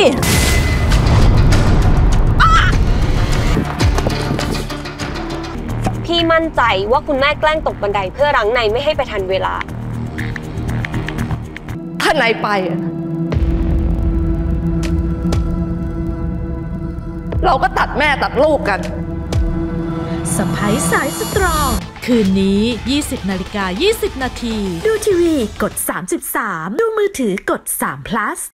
พี่มั่นใจว่าคุณแม่แกล้งตกบันไดเพื่อรั้งนายไม่ให้ไปทันเวลาถ้านายไปเราก็ตัดแม่ตัดลูกกันสะใภ้สายสตรองคืนนี้ 20:20 น.ดูทีวีกด33ดูมือถือกด3 plus